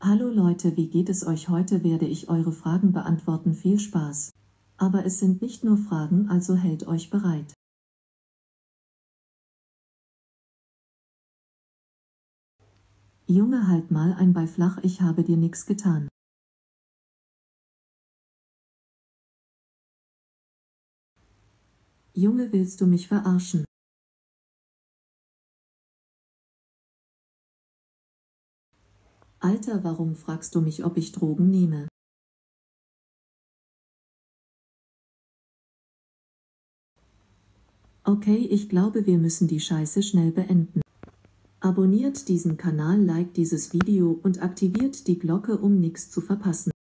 Hallo Leute, wie geht es euch? Heute werde ich eure Fragen beantworten. Viel Spaß! Aber es sind nicht nur Fragen, also hält euch bereit. Junge, halt mal ein Bein flach, ich habe dir nix getan. Junge, willst du mich verarschen? Alter, warum fragst du mich, ob ich Drogen nehme? Okay, ich glaube, wir müssen die Scheiße schnell beenden. Abonniert diesen Kanal, liked dieses Video und aktiviert die Glocke, um nichts zu verpassen.